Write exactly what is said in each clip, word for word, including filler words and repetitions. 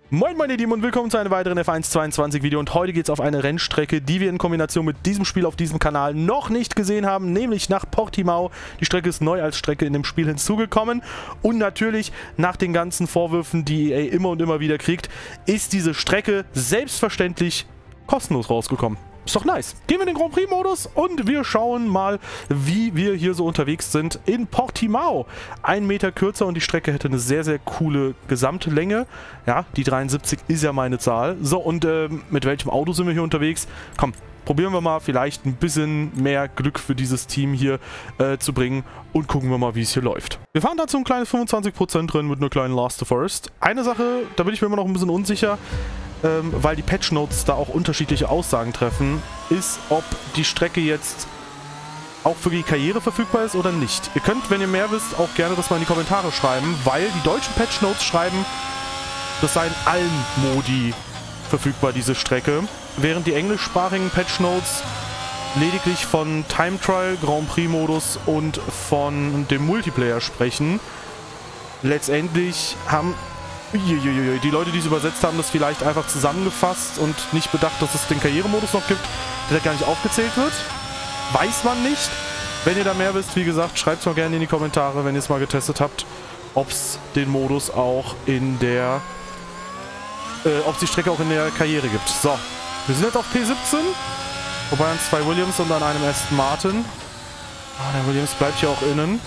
Moin meine Lieben und willkommen zu einem weiteren F eins zweiundzwanzig Video und heute geht es auf eine Rennstrecke, die wir in Kombination mit diesem Spiel auf diesem Kanal noch nicht gesehen haben, nämlich nach Portimao. Die Strecke ist neu als Strecke in dem Spiel hinzugekommen und natürlich nach den ganzen Vorwürfen, die E A immer und immer wieder kriegt, ist diese Strecke selbstverständlich kostenlos rausgekommen. Ist doch nice. Gehen wir in den Grand Prix-Modus und wir schauen mal, wie wir hier so unterwegs sind in Portimao. Ein Meter kürzer und die Strecke hätte eine sehr, sehr coole Gesamtlänge. Ja, die dreiundsiebzig ist ja meine Zahl. So, und äh, mit welchem Auto sind wir hier unterwegs? Komm, probieren wir mal vielleicht ein bisschen mehr Glück für dieses Team hier äh, zu bringen und gucken wir mal, wie es hier läuft. Wir fahren dazu ein kleines fünfundzwanzig Prozent drin mit einer kleinen Last to First. Eine Sache, da bin ich mir immer noch ein bisschen unsicher, Ähm, weil die Patch Notes da auch unterschiedliche Aussagen treffen, ist, ob die Strecke jetzt auch für die Karriere verfügbar ist oder nicht. Ihr könnt, wenn ihr mehr wisst, auch gerne das mal in die Kommentare schreiben, weil die deutschen Patch Notes schreiben, das sei in allen Modi verfügbar, diese Strecke, während die englischsprachigen Patch Notes lediglich von Time Trial, Grand Prix Modus und von dem Multiplayer sprechen. Letztendlich haben Uiuiui. Die Leute, die es übersetzt haben, das vielleicht einfach zusammengefasst und nicht bedacht, dass es den Karrieremodus noch gibt, der gar nicht aufgezählt wird. Weiß man nicht. Wenn ihr da mehr wisst, wie gesagt, schreibt es mal gerne in die Kommentare, wenn ihr es mal getestet habt, ob es den Modus auch in der, äh, ob es die Strecke auch in der Karriere gibt. So, wir sind jetzt auf P siebzehn, wobei an zwei Williams und an einem Aston Martin. Ah, der Williams bleibt hier auch innen.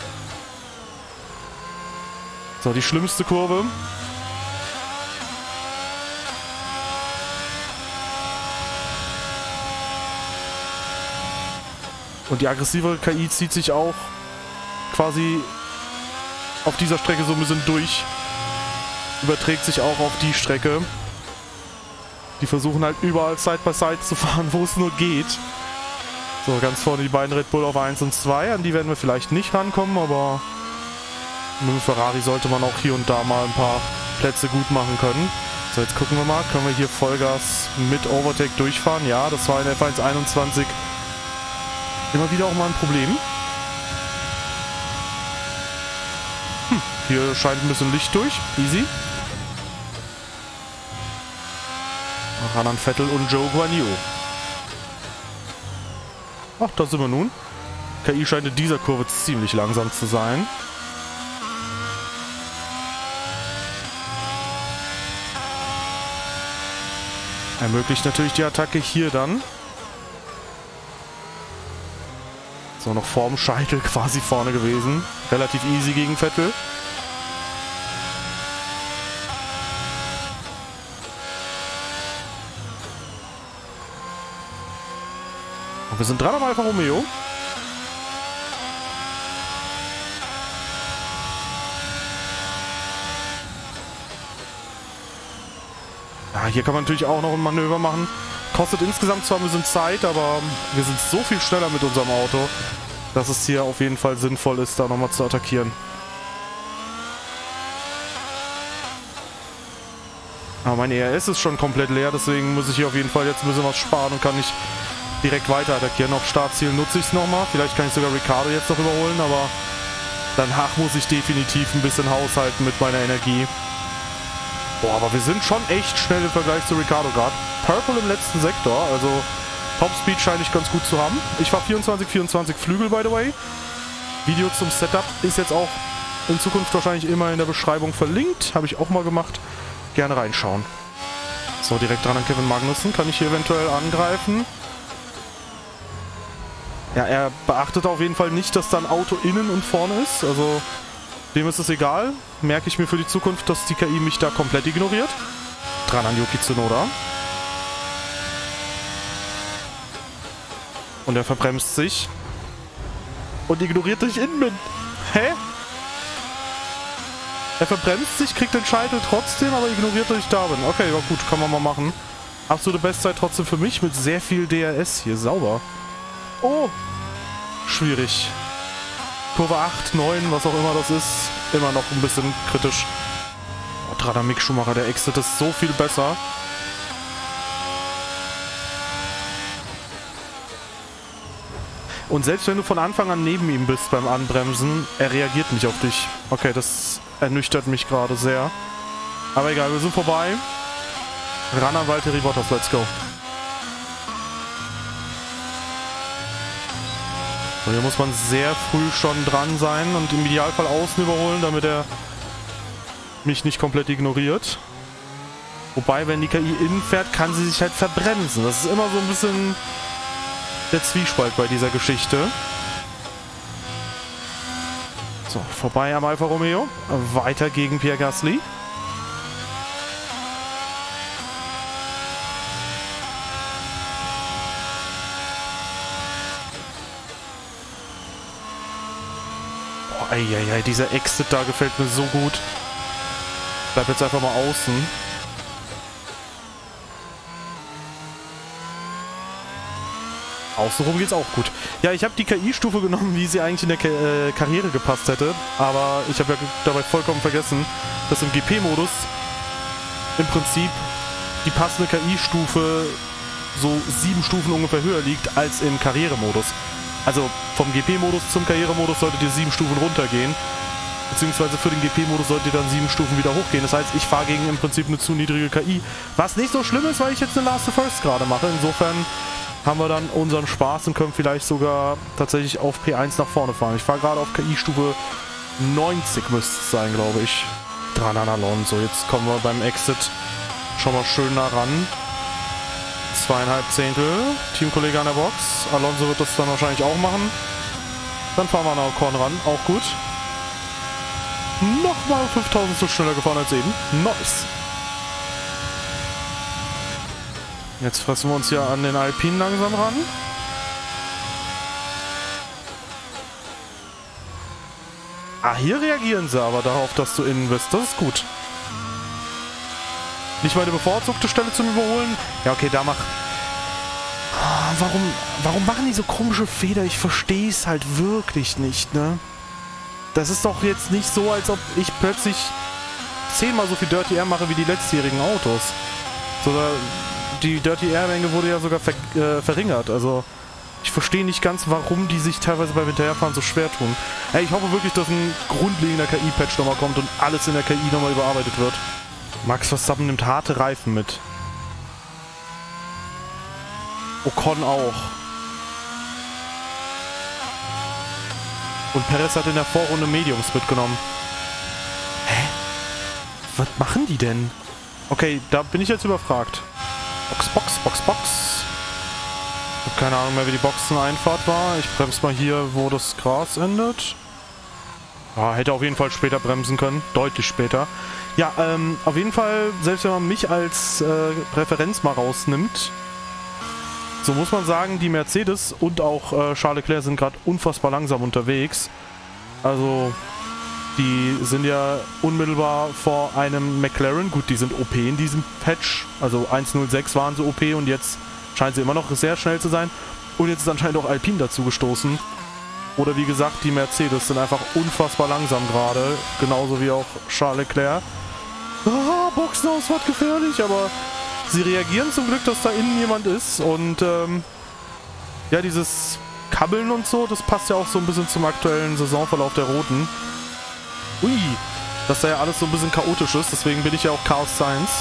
So, die schlimmste Kurve. Und die aggressivere K I zieht sich auch quasi auf dieser Strecke so ein bisschen durch. Überträgt sich auch auf die Strecke. Die versuchen halt überall Side-by-Side zu fahren, wo es nur geht. So, ganz vorne die beiden Red Bull auf eins und zwei. An die werden wir vielleicht nicht rankommen, aber mit dem Ferrari sollte man auch hier und da mal ein paar Plätze gut machen können. So, jetzt gucken wir mal. Können wir hier Vollgas mit Overtake durchfahren? Ja, das war in F eins einundzwanzig immer wieder auch mal ein Problem. Hm, hier scheint ein bisschen Licht durch. Easy. Ran an Vettel und Zhou Guanyu. Ach, da sind wir nun. K I scheint in dieser Kurve ziemlich langsam zu sein. Ermöglicht natürlich die Attacke hier dann. So, noch vorm Scheitel quasi vorne gewesen. Relativ easy gegen Vettel. Und wir sind dran am Alfa Romeo. Ja, hier kann man natürlich auch noch ein Manöver machen. Kostet insgesamt zwar ein bisschen Zeit, aber wir sind so viel schneller mit unserem Auto, dass es hier auf jeden Fall sinnvoll ist, da nochmal zu attackieren. Aber mein E R S ist schon komplett leer, deswegen muss ich hier auf jeden Fall jetzt ein bisschen was sparen und kann nicht direkt weiter attackieren. Auf Startziel nutze ich es nochmal. Vielleicht kann ich sogar Ricciardo jetzt noch überholen, aber danach muss ich definitiv ein bisschen haushalten mit meiner Energie. Boah, aber wir sind schon echt schnell im Vergleich zu Ricciardo gerade. Purple im letzten Sektor, also Topspeed scheine ich ganz gut zu haben. Ich fahre vierundzwanzig vierundzwanzig Flügel, by the way. Video zum Setup ist jetzt auch in Zukunft wahrscheinlich immer in der Beschreibung verlinkt. Habe ich auch mal gemacht. Gerne reinschauen. So, direkt dran an Kevin Magnussen. Kann ich hier eventuell angreifen? Ja, er beachtet auf jeden Fall nicht, dass da ein Auto innen und vorne ist. Also dem ist es egal. Merke ich mir für die Zukunft, dass die K I mich da komplett ignoriert. Dran an Yuki Tsunoda. Und er verbremst sich. Und ignoriert durch Inman. Hä? Er verbremst sich, kriegt den Scheitel trotzdem, aber ignoriert durch Darwin. Okay, ja gut, kann man mal machen. Absolute Bestzeit trotzdem für mich mit sehr viel D R S hier. Sauber. Oh! Schwierig. Kurve acht, neun, was auch immer das ist, immer noch ein bisschen kritisch. Oh, dran an Mick Schumacher, der Exit ist so viel besser. Und selbst wenn du von Anfang an neben ihm bist beim Anbremsen, er reagiert nicht auf dich. Okay, das ernüchtert mich gerade sehr. Aber egal, wir sind vorbei. Ran an Valtteri Bottas, let's go. So, hier muss man sehr früh schon dran sein und im Idealfall außen überholen, damit er mich nicht komplett ignoriert. Wobei, wenn die K I innen fährt, kann sie sich halt verbremsen. Das ist immer so ein bisschen der Zwiespalt bei dieser Geschichte. So, vorbei am Alfa Romeo. Weiter gegen Pierre Gasly. Boah, eieiei, dieser Exit da gefällt mir so gut. Bleib jetzt einfach mal außen. Außenrum geht's auch gut. Ja, ich habe die K I-Stufe genommen, wie sie eigentlich in der Ka äh, Karriere gepasst hätte. Aber ich habe ja dabei vollkommen vergessen, dass im G P-Modus im Prinzip die passende K I-Stufe so sieben Stufen ungefähr höher liegt als im Karrieremodus. Also vom G P-Modus zum Karrieremodus solltet ihr sieben Stufen runtergehen. Beziehungsweise für den G P-Modus solltet ihr dann sieben Stufen wieder hochgehen. Das heißt, ich fahre gegen im Prinzip eine zu niedrige K I. Was nicht so schlimm ist, weil ich jetzt eine Last to First gerade mache. Insofern haben wir dann unseren Spaß und können vielleicht sogar tatsächlich auf P eins nach vorne fahren. Ich fahre gerade auf K I-Stufe neunzig, müsste es sein, glaube ich. Dran an Alonso. Jetzt kommen wir beim Exit schon mal schön nah ran. Zweieinhalb Zehntel. Teamkollege an der Box. Alonso wird das dann wahrscheinlich auch machen. Dann fahren wir an Ocon ran. Auch gut. Nochmal fünftausend so schneller gefahren als eben. Nice. Jetzt fressen wir uns ja an den Alpinen langsam ran. Ah, hier reagieren sie aber darauf, dass du innen bist. Das ist gut. Nicht meine bevorzugte Stelle zum Überholen. Ja, okay, da macht... Oh, warum, warum machen die so komische Fehler? Ich verstehe es halt wirklich nicht, ne? Das ist doch jetzt nicht so, als ob ich plötzlich zehnmal so viel Dirty Air mache wie die letztjährigen Autos. So, die Dirty Air-Menge wurde ja sogar ver äh, verringert. Also ich verstehe nicht ganz, warum die sich teilweise beim Hinterherfahren so schwer tun. Ey, ich hoffe wirklich, dass ein grundlegender K I-Patch nochmal kommt und alles in der K I nochmal überarbeitet wird. Max Verstappen nimmt harte Reifen mit. Ocon auch. Und Perez hat in der Vorrunde Mediums mitgenommen. Hä? Was machen die denn? Okay, da bin ich jetzt überfragt. Box, Box, Box, Box. Ich habe keine Ahnung mehr, wie die Boxeneinfahrt war. Ich bremse mal hier, wo das Gras endet. Ja, hätte auf jeden Fall später bremsen können. Deutlich später. Ja, ähm, auf jeden Fall, selbst wenn man mich als äh, Präferenz mal rausnimmt, so muss man sagen, die Mercedes und auch äh, Charles Leclerc sind gerade unfassbar langsam unterwegs. Also, die sind ja unmittelbar vor einem McLaren. Gut, die sind O P in diesem Patch. Also eins null sechs waren sie O P und jetzt scheint sie immer noch sehr schnell zu sein. Und jetzt ist anscheinend auch Alpine dazu gestoßen. Oder wie gesagt, die Mercedes sind einfach unfassbar langsam gerade. Genauso wie auch Charles Leclerc. Ah, Boxenausfahrt gefährlich, aber sie reagieren zum Glück, dass da innen jemand ist. Und ähm, ja, dieses Kabbeln und so, das passt ja auch so ein bisschen zum aktuellen Saisonverlauf der Roten. Ui, dass da ja alles so ein bisschen chaotisch ist, deswegen bin ich ja auch Chaos Science.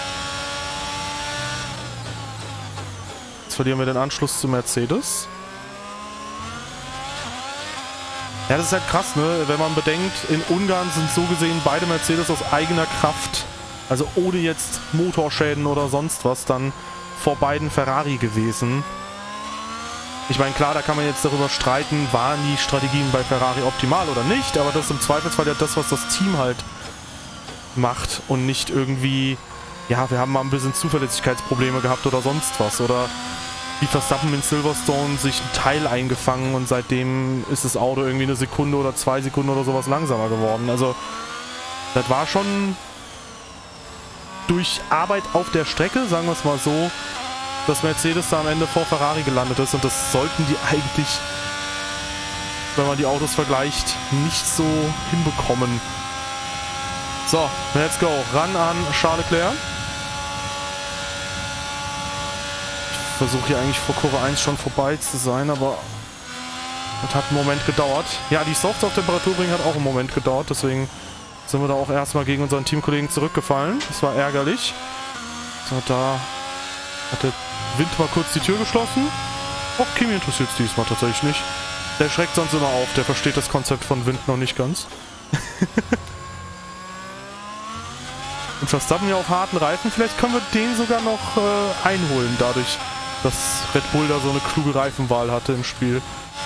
Jetzt verlieren wir den Anschluss zu Mercedes. Ja, das ist halt krass, ne? Wenn man bedenkt, in Ungarn sind so gesehen beide Mercedes aus eigener Kraft, also ohne jetzt Motorschäden oder sonst was, dann vor beiden Ferrari gewesen. Ich meine, klar, da kann man jetzt darüber streiten, waren die Strategien bei Ferrari optimal oder nicht, aber das ist im Zweifelsfall ja das, was das Team halt macht und nicht irgendwie, ja, wir haben mal ein bisschen Zuverlässigkeitsprobleme gehabt oder sonst was, oder wie Verstappen in Silverstone sich ein Teil eingefangen und seitdem ist das Auto irgendwie eine Sekunde oder zwei Sekunden oder sowas langsamer geworden. Also, das war schon durch Arbeit auf der Strecke, sagen wir es mal so, dass Mercedes da am Ende vor Ferrari gelandet ist und das sollten die eigentlich, wenn man die Autos vergleicht, nicht so hinbekommen. So, let's go. Ran an Charles Leclerc. Ich versuche hier eigentlich vor Kurve eins schon vorbei zu sein, aber das hat einen Moment gedauert. Ja, die Softs auf Temperatur bringen hat auch einen Moment gedauert, deswegen sind wir da auch erstmal gegen unseren Teamkollegen zurückgefallen. Das war ärgerlich. So, da hat der Wind mal kurz die Tür geschlossen. Auch Kimi interessiert es diesmal tatsächlich nicht. Der schreckt sonst immer auf, der versteht das Konzept von Wind noch nicht ganz. Und Verstappen ja auf harten Reifen, vielleicht können wir den sogar noch äh, einholen, dadurch, dass Red Bull da so eine kluge Reifenwahl hatte im Spiel.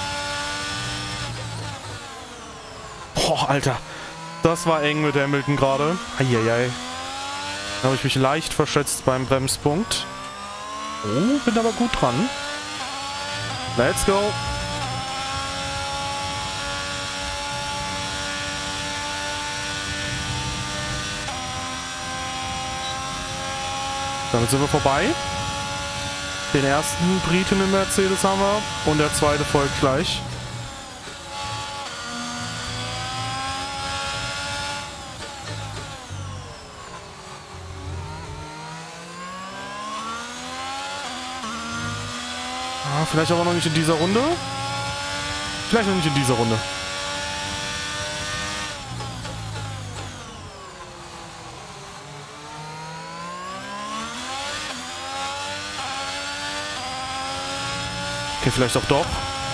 Boah, Alter. Das war eng mit Hamilton gerade. Eieiei. Da habe ich mich leicht verschätzt beim Bremspunkt. Oh, bin aber gut dran. Let's go. Damit sind wir vorbei. Den ersten Briten im Mercedes haben wir und der zweite folgt gleich. Ah, vielleicht aber noch nicht in dieser Runde. Vielleicht noch nicht in dieser Runde. Okay, vielleicht auch doch.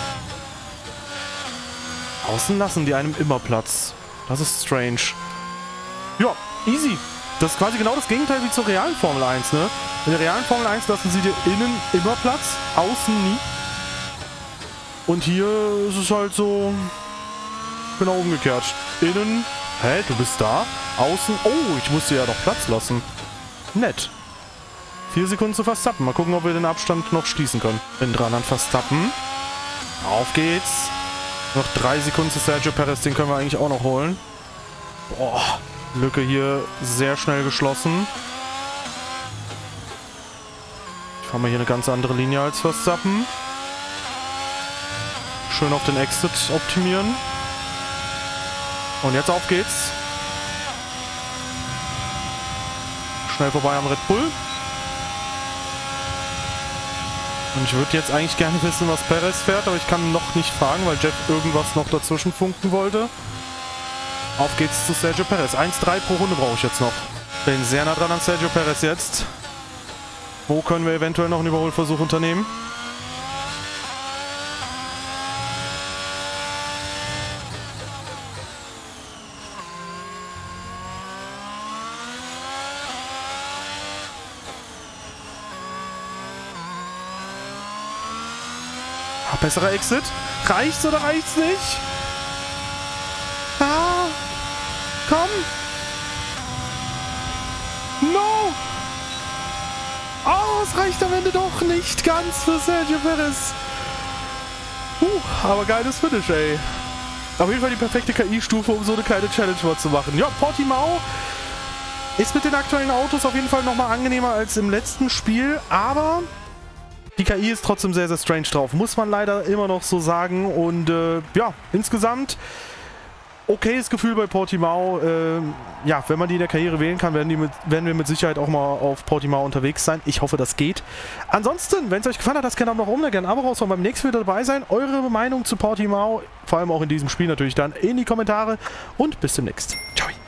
Außen lassen die einem immer Platz. Das ist strange. Ja, easy. Das ist quasi genau das Gegenteil wie zur realen Formel eins, ne? In der realen Formel eins lassen sie dir innen immer Platz, außen nie. Und hier ist es halt so genau umgekehrt. Innen, hä, du bist da? Außen, oh, ich muss dir ja doch Platz lassen. Nett. Vier Sekunden zu Verstappen. Mal gucken, ob wir den Abstand noch schließen können. Bin dran an Verstappen. Auf geht's. Noch drei Sekunden zu Sergio Perez. Den können wir eigentlich auch noch holen. Boah, Lücke hier sehr schnell geschlossen. Ich fahre mal hier eine ganz andere Linie als Verstappen. Schön auf den Exit optimieren. Und jetzt auf geht's. Schnell vorbei am Red Bull. Und ich würde jetzt eigentlich gerne wissen, was Perez fährt, aber ich kann noch nicht fragen, weil Jeff irgendwas noch dazwischen funken wollte. Auf geht's zu Sergio Perez. eins Komma drei pro Runde brauche ich jetzt noch. Bin sehr nah dran an Sergio Perez jetzt. Wo können wir eventuell noch einen Überholversuch unternehmen? Ah, besserer Exit. Reicht's oder reicht's nicht? Ah! Komm! No! Oh, es reicht am Ende doch nicht ganz für Sergio Perez. Uh, aber geiles Finish, ey. Auf jeden Fall die perfekte K I-Stufe, um so eine kleine Challenge mal zu machen. Ja, Portimao ist mit den aktuellen Autos auf jeden Fall nochmal angenehmer als im letzten Spiel, aber die K I ist trotzdem sehr, sehr strange drauf. Muss man leider immer noch so sagen. Und äh, ja, insgesamt okayes Gefühl bei Portimao. Äh, ja, wenn man die in der Karriere wählen kann, werden, die mit, werden wir mit Sicherheit auch mal auf Portimao unterwegs sein. Ich hoffe, das geht. Ansonsten, wenn es euch gefallen hat, lasst gerne einen Daumen nach oben, gerne ein Abo raus und beim nächsten Video dabei sein. Eure Meinung zu Portimao, vor allem auch in diesem Spiel natürlich dann in die Kommentare. Und bis demnächst. Ciao.